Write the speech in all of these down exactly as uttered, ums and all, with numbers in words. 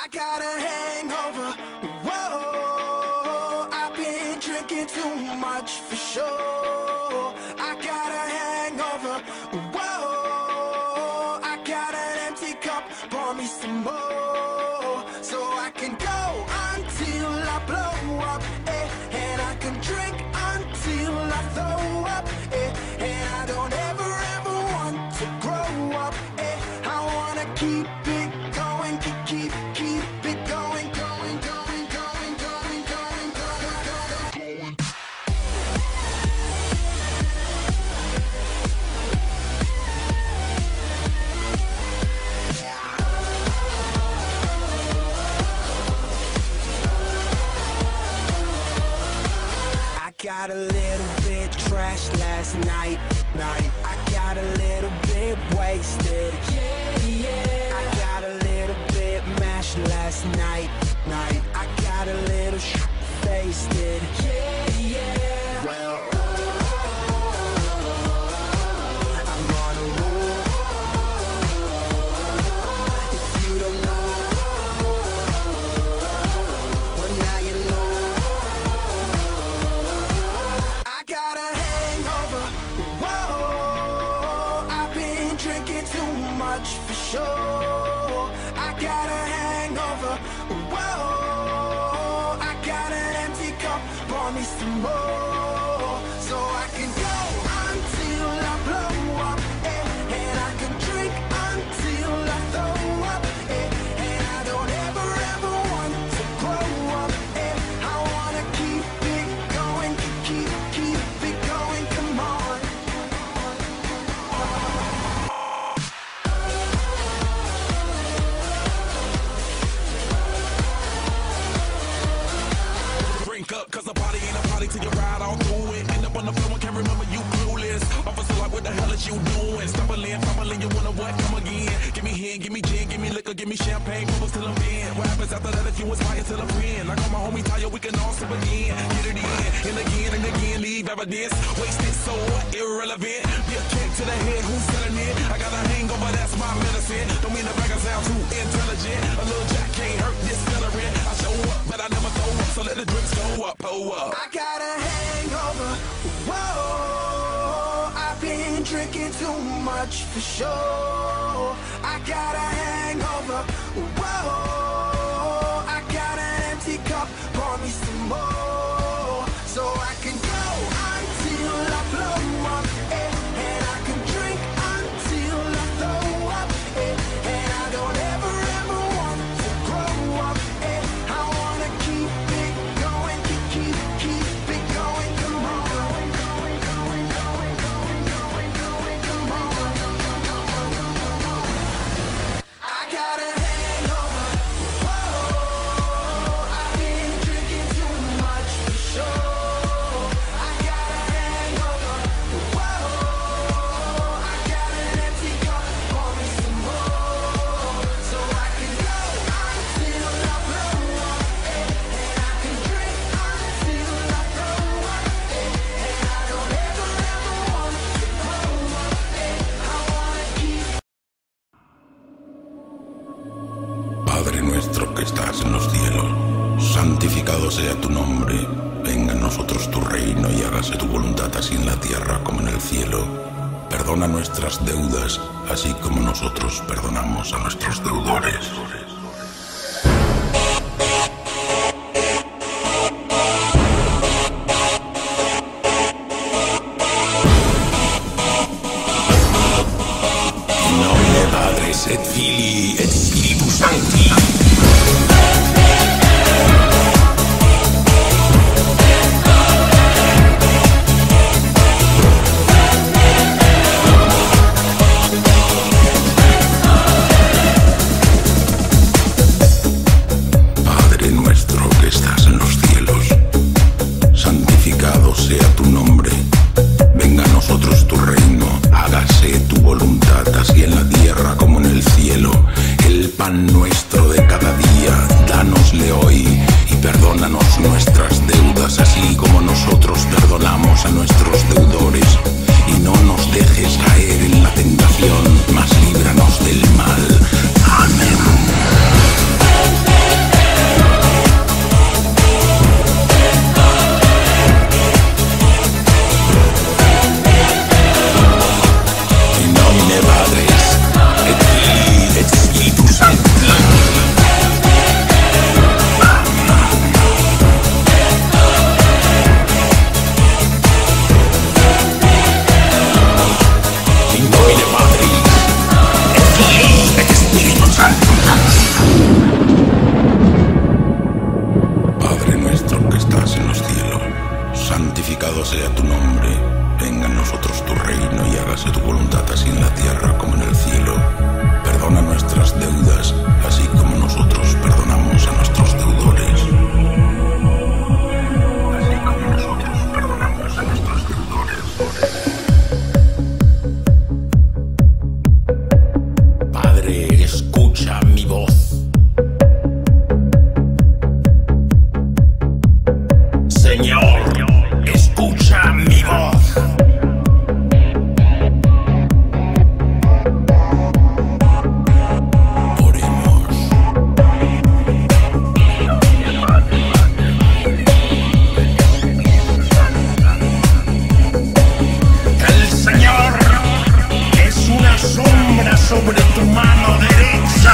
got a hangover, whoa, I've been drinking too much for sure. I got a hangover, whoa, I got an empty cup, pour me some more. So I can go until I blow up, eh, and I can drink until I throw up, eh, and I don't ever ever want to grow up, eh, I wanna keep it going, keep, keep, keep it going, going, going, going, going, going, going, going. I got a little bit trashed last night, night. I got a little bit wasted, yeah, yeah. I got a little bit mashed last night, night. I got a little sh**faced, yeah, yeah. Well, I'm on a roll. If you don't know, well now you know. I got a hangover, whoa, I've been drinking too much for sure. I got a hangover, whoa, I got an empty cup, pour me some more. So I can go until I blow up, eh, and I can drink until I throw up, eh, and I don't ever ever want to grow up, eh, I wanna keep it going, keep, keep, keep it going, come on. Drink up, cause a party ain't a party till you ride all through it. End up on the floor and can't remember you clueless. Officer like, what the hell is you doing? Stumbling, fumbling, you wanna what? Come again. Give me hen, give me gin, give me liquor, give me champagne, bubbles till I'm in. What happens after that if you inspire till I'm friend? Like all my homies tired, we can all sip again. Get it in, and again and again, leave evidence. Wasted, so what? Irrelevant. Be a kick to the head, who's selling it? I got a hangover, that's my medicine. Don't mean to brag, I sound too intelligent. A little jack can't hurt this celery. I show up, but I never throw up, so let the drinks go up, oh up. I got a hangover, whoa, I've been drinking too much for sure. I got a hangover, whoa, I got an empty cup, pour me some more. So I can go until I blow up, eh, and I can drink until I throw up, eh, and I don't ever ever want to grow up, eh, I wanna keep it going, keep, keep, keep it going, come on. Going, going, going, going, going, going, going, come on. I got a hangover, whoa, I've been drinking too much for sure. I got a hangover, whoa, I got an empty cup, pour me some more. So I can go until I blow up, eh, and I can drink until I throw up, eh, and I don't ever ever want to grow up, eh, I wanna keep. Padre nuestro que estás en los cielos, santificado sea tu nombre. Venga a nosotros tu reino y hágase tu voluntad así en la tierra como en el cielo. Perdona nuestras deudas, así como nosotros perdonamos a nuestros deudores. In nomine Patris et Filii et Spiritus Sancti. Padre nuestro que estás en los cielos, santificado sea tu nombre. Venga a nosotros tu reino, hágase tu voluntad así en la tierra como en el cielo. El pan nuestro de cada Padres, et Filii, et Spiritus Sancti. In nomine Patris, et Filii, et Spiritus Sancti. Padre nuestro que estás en los cielos, santificado sea tu nombre. Venga a nosotros tu reino y hágase tu voluntad así en la tierra como en el cielo. Perdona nuestras deudas, así como nosotros perdonamos a nuestros deudores. Así como nosotros perdonamos a nuestros deudores. Padre, escucha mi voz. Señor, escucha mi voz. Sobre tu mano derecha.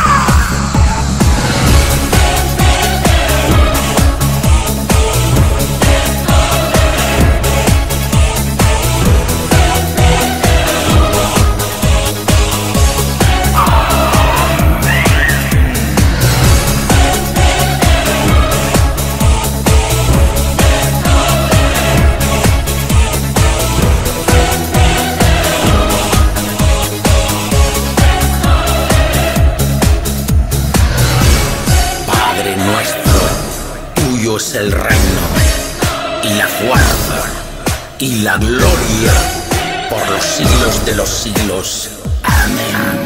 Tuyo es el reino, y la fuerza, y la gloria, por los siglos de los siglos. Amén.